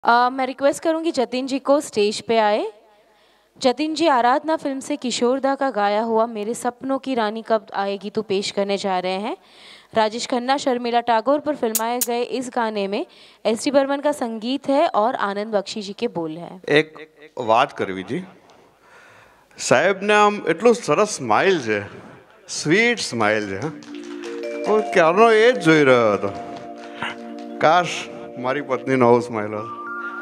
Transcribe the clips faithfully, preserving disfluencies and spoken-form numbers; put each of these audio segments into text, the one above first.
आ, मैं रिक्वेस्ट करूंगी जतिन जी को स्टेज पे आए। जतिन जी आराधना फिल्म से किशोरदा का गाया हुआ मेरे सपनों की रानी कब आएगी तो पेश करने जा रहे हैं। राजेश खन्ना शर्मिला टैगोर पर फिल्माए गए इस गाने में एस डी बर्मन का संगीत है और आनंद बख्शी जी के बोल हैं। एक बात करवी जी, साहेब ने आम एटલું સરસ સ્માઇલ છે, સ્વીટ સ્માઇલ છે। હું ક્યારનો એ જ જોઈ રહ્યો હતો, કાશ મારી પત્નીનો આવો સ્માઇલ હોત।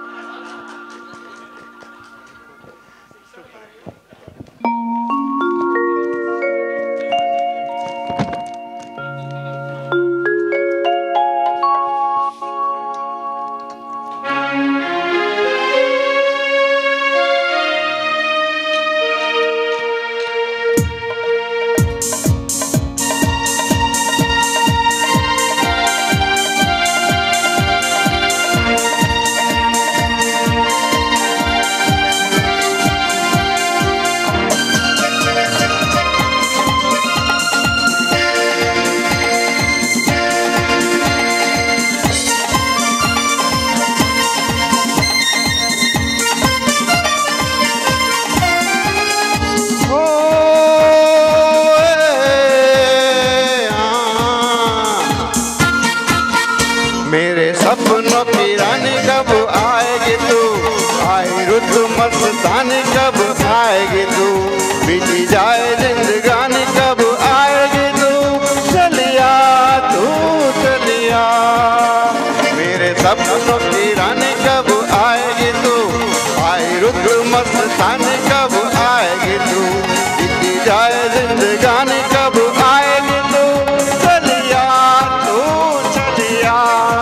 मेरे सपनों की रानी कब आएगी तू, आई रुत मस्तानी कब आएगी तू, बीती जाए जिंदगानी कब आएगी तू, चलिया तू चलिया। मेरे सपनों की रानी कब आएगी तू, आई रुत मस्तानी कब आएगी तू, बीती जाए जिंदगानी कब आएगी तू, चलिया तू चलिया।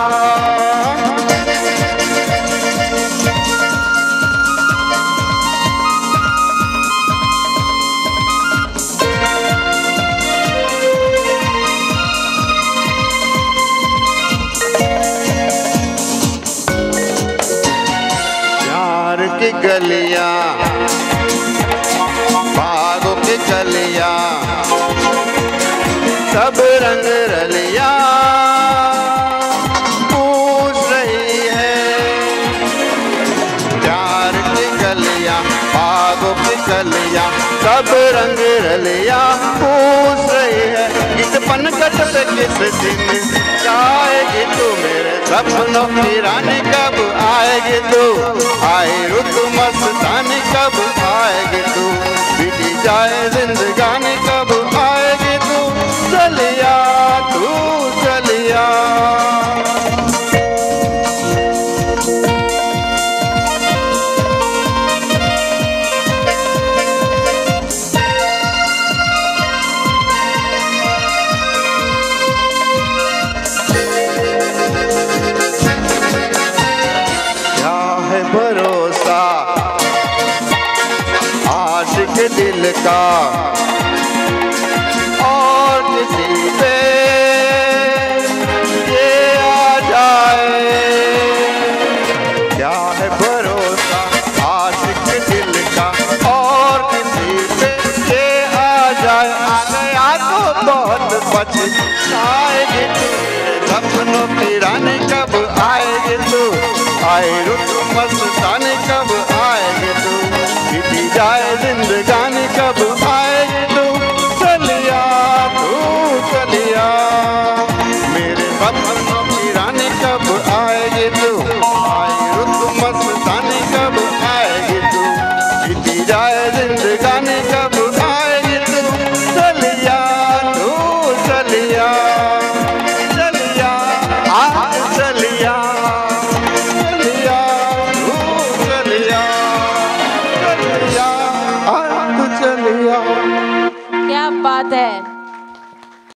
की गलियां बागों की गलियां सब रंग रलियां पूछ रही है, प्यार की गलियां बागों की गलियां सब रंग रलियां पूछ रही है, इस पनघट पे किस दिन आएगी तू, मेरे सपनों की रानी कब आएगी तू, आई रुत मस्तानी कब आएगी तू, बीती जाए जिंदगानी कब आएगी तू, चलिया तू चलिया। भरोसा आशिक दिल का और किसी पे ये आ जाए, क्या है भरोसा आशिक दिल का और किसी पे ये आ जाए, आ गया तो बहुत पछताएगी तू, सपनों की रानी कब आएगी तू, आई रुत मस्तानी कब आएगी तू, बीती जाए जिंदगानी कब आएगी तू, चलिया तू चलिया। मेरे सपनों की रानी कब आएगी तू, आई रुत मस्तानी कब आएगी तू, बीती जाए जिंदगानी कब आएगी तू, चलिया तू चलिया चलिया आ चलिया क्या बात है।